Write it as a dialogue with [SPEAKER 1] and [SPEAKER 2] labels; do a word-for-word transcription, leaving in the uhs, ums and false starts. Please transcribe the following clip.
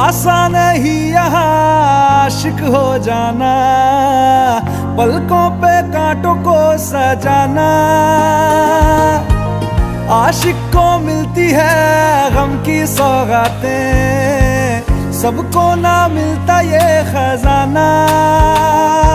[SPEAKER 1] आसान ही यहाँ आशिक हो जाना, पलकों पे कांटों को सजाना। आशिक को मिलती है गम की सौगातें, सबको ना मिलता ये खजाना।